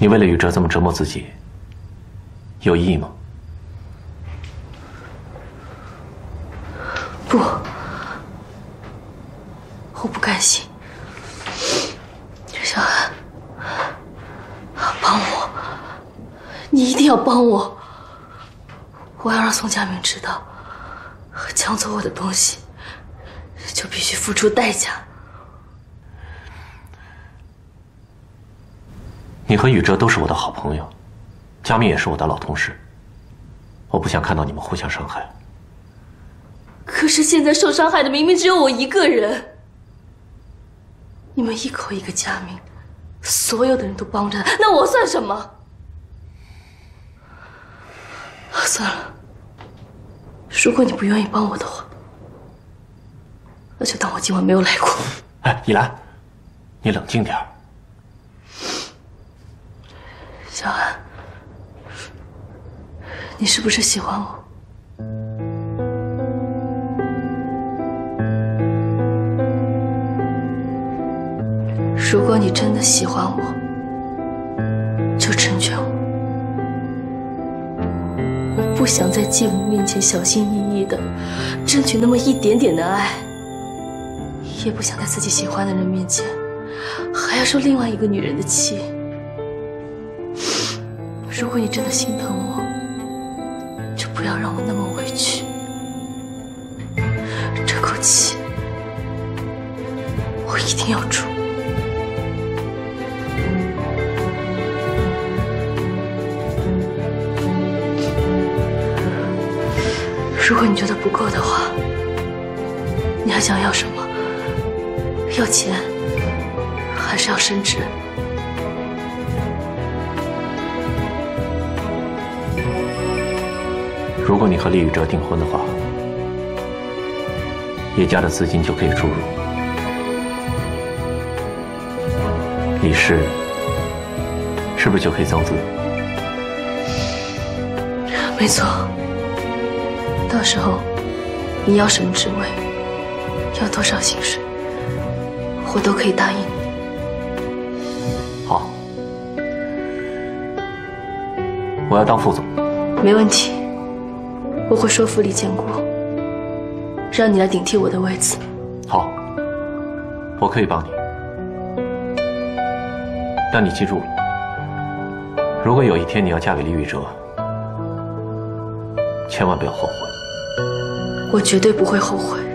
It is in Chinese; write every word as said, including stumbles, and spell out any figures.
你为了宇哲这么折磨自己，有意义吗？ 不，我不甘心。小安，帮我，你一定要帮我！我要让宋佳明知道，抢走我的东西，就必须付出代价。 你和宇哲都是我的好朋友，佳明也是我的老同事，我不想看到你们互相伤害。 可是现在受伤害的明明只有我一个人，你们一口一个佳明，所有的人都帮着他，那我算什么？算了，如果你不愿意帮我的话，那就当我今晚没有来过。 哎，依兰，你冷静点儿。 小安，你是不是喜欢我？如果你真的喜欢我，就成全我。我不想在继母面前小心翼翼的争取那么一点点的爱，也不想在自己喜欢的人面前还要受另外一个女人的气。如果你真的心疼我，就不要让我那么委屈。这口气，我一定要出。如果你觉得不够的话，你还想要什么？要钱，还是要升职？ 如果你和厉宇哲订婚的话，叶家的资金就可以注入。李氏是不是就可以增资？ 没错。到时候你要什么职位，要多少薪水，我都可以答应你。 好，我要当副总。 没问题，我会说服李建国，让你来顶替我的位子。 好，我可以帮你，但你记住了，如果有一天你要嫁给李宇哲，千万不要后悔。 我绝对不会后悔。